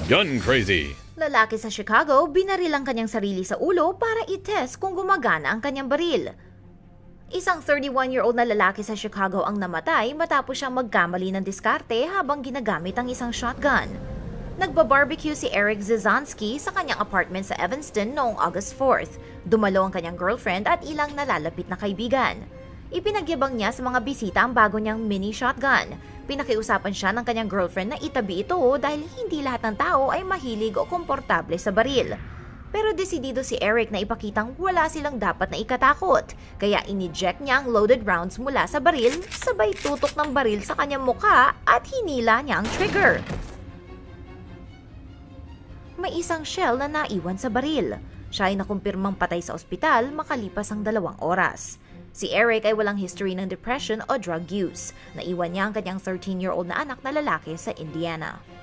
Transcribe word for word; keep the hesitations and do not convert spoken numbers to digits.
Gun crazy. Lalaki sa Chicago, binaril ang kanyang sarili sa ulo para i-test kung gumagana ang kanyang baril. Isang thirty-one-year-old na lalaki sa Chicago ang namatay matapos siyang magkamali ng diskarte habang ginagamit ang isang shotgun. Nagba-barbecue si Eric Zizanski sa kanyang apartment sa Evanston noong August fourth. Dumalo ang kanyang girlfriend at ilang nalalapit na kaibigan. Ipinagyabang niya sa mga bisita ang bago niyang mini shotgun. Pinakiusapan siya ng kanyang girlfriend na itabi ito dahil hindi lahat ng tao ay mahilig o komportable sa baril. Pero desidido si Eric na ipakitang wala silang dapat na ikatakot, kaya ineject niya ang loaded rounds mula sa baril, sabay tutok ng baril sa kanyang mukha at hinila niya ang trigger. May isang shell na naiwan sa baril. Siya ay nakumpirmang patay sa ospital makalipas ang dalawang oras. Si Eric ay walang history ng depression o drug use. Naiwan niya ang kanyang thirteen-year-old na anak na lalaki sa Indiana.